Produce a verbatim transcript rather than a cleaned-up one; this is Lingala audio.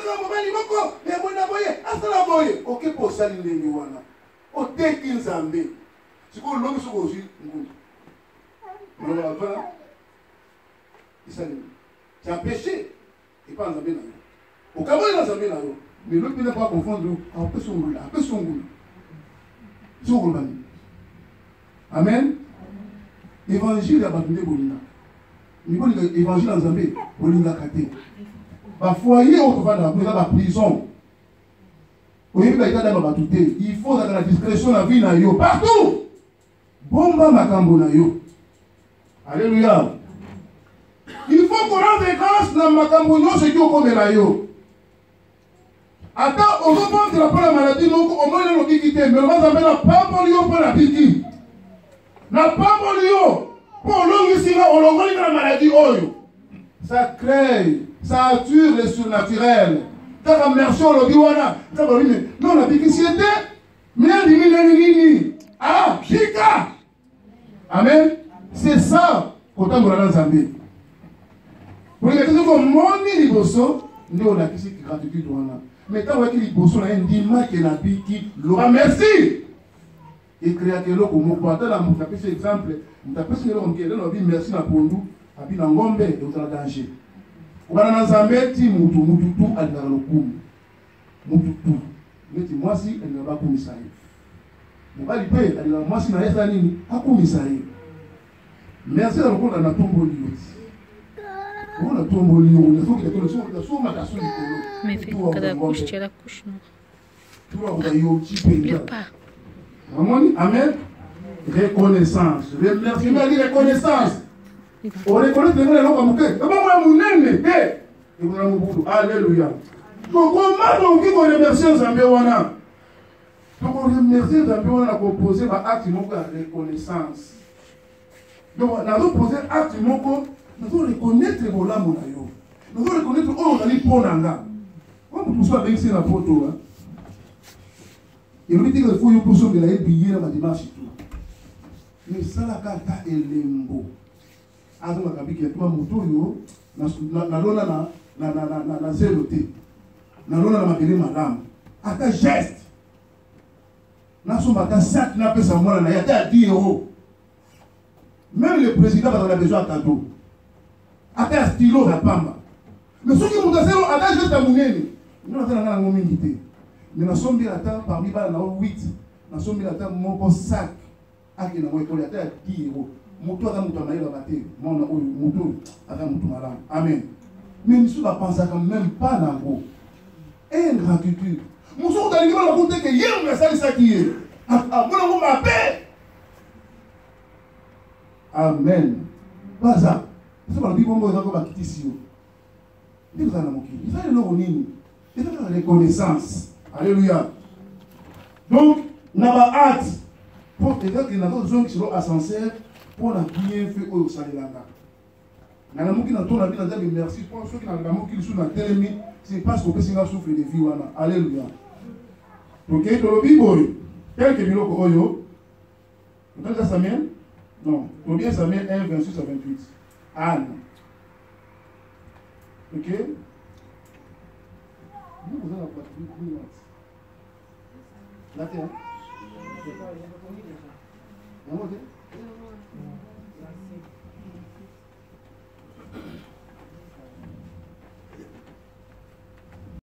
kaka mobali moko ya mona boye asala boye oke po sali ndenge wana o teki nzambe siko longi soko osi ngundu mona ba fa isali tu as péché et pas nzambe na yo o kabo na nzambe na yo mais l'autre ne pas confondre a pe songula a pe songula songula bani amen évangile ya batunde bolinga ni bolinga évangile na nzambe bolinga kate ba foyer au tovanda pour la prison oui ba ita da ba tuté il faut dans la discrétion la vie na yo partout bomba makambo na yo alléluia il faut qu'on rende grâce na makambo nyonso ki okomela yo ata ozobondela mpo na maladie moko omoi nano kiki te mais bazambe na pamboli yo mpo na kiki na pamboli yo mpo olongisinga olongoli na maladie oyo ça crée ça attire le surnaturel kaka merci olobi wana kaka olobi non na bikisi ete mais andimi nani nini ah bika amen c'est ça kotambola na nzambe pour moni liboso nde olakisi gratitude wana mais quand waki liboso na ye ndimaki na biki loba merci ekreaki eloko moko ata na moto apesi exemple moto apesi eloko moke elelo abi merci na pondu abi na ngombe eozala danger obana na nzambe ti mutu mutu tu alingaka lokumu mutu tu neti mwasi alingaka bakumisa ye mobali mpe alingaka mwasi na ye eza nini akumisa ye merci na lokola na tomboli yo ti on a tombé le on a fait quelque chose on a fait ma cassure mais fait cada couche tu la couche non tu vois on a eu petit peu pas amen reconnaissance remerciement dit reconnaissance on reconnaît que nous allons comme que et bon moi mon nene eh et vous allons vous alléluia donc comment on dit qu'on remercie Nzambe wana donc on remercie Nzambe wana composer ba acte moko de reconnaissance donc on a posé acte moko nous devons reconnaître les bolamu na yo. Nous devons reconnaître oh on a dit ponanga. Comme tout ça avec c'est la photo là. Et nous dit que il faut y poser de la billet na dimanche tout. Mais ça la kata elembo. Azo makabiki ya tuma moto yo na na lona na na na na na zelote. Na lona na makele madame. Aka geste. Na so mata sac na pesa mwana na ya ta dix euros. Même le président a besoin de cadeau. Ata un stylo na pamba. Mais ceux qui m'ont dit que ata juste à munene. Nous avons un ngombe ngité. Mais na sombi ata parmi ba na huit. Na sombi ata mon sac. Aki na moi ata dix euros. Moto ata moto maïla baté. Mon na oyo moto ata moto malam. Amen. Mais nous va penser quand même pas na go. Ingratitude. Mon so dans l'image la compter que hier on a ça ça qui est. Ah bon on m'a paix. Amen. Pas ça. C'est pas le bon mot d'encore ma ici. Dis vous en avez Il faut le nini. Il faut la reconnaissance. Alléluia. Donc, n'a pas hâte pour te dire que n'a pas besoin que soit ascenseur pour la bien fait au salilanga. N'a l'amour qui n'a ton avis n'a pas merci pour ceux qui n'a l'amour qui sont dans tel c'est parce qu'on peut s'en souffrir de vie wana. Alléluia. OK, to le biboy. Quelques minutes oyo. Vous entendez Samuel? Non, to bien Samuel un vingt-six à vingt-huit. Anne. Ok? Vous, vous avez la poitrine. La terre. La moitié.